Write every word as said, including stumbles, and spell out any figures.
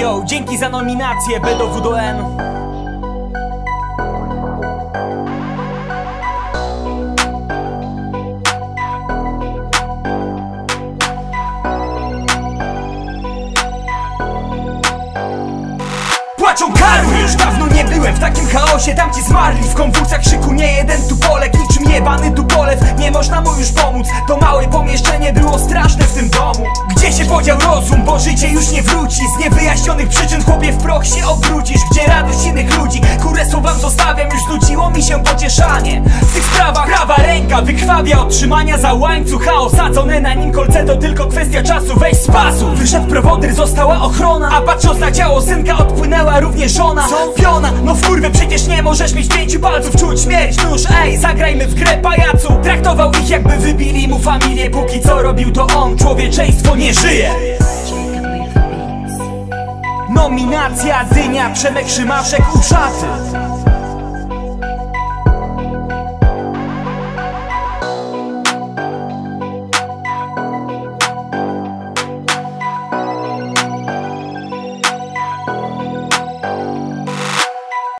Yo, dzięki za nominację B do W do N. Płaczą karły, już dawno nie byłem w takim chaosie. Tamci zmarli w konwulsjach krzyku, nie jeden tu Polek, niczym jebany tu polew. Nie można mu już pomóc, to małe pomieszczenie było straszne w tym domu. Gdzie się podział rozum, bo życie już nie wróci. Z niewyjaśnionych przyczyn chłopie w proch się obrócisz. Gdzie radość innych ludzi, kurestwo wam zostawiam. Już znudziło mi się pocieszanie. W tych sprawach prawa ręka wykrwawia od trzymania za łańcuch, a osadzone na nim kolce to tylko kwestia czasu. Weź z pasu, wyszedł prowodyr, została ochrona, a patrząc na ciało synka odpłynęła również żona. Piona, no w kurwę przecież nie możesz mieć pięciu palców, czuć śmierć, nóż, ej, zagrajmy w grę pajacu. Traktował ich jakby wybili mu familię, póki co robił to on, człowieczeństwo nie żyje. Nominacja dynia, Przemek Szymaszek, Uszaty.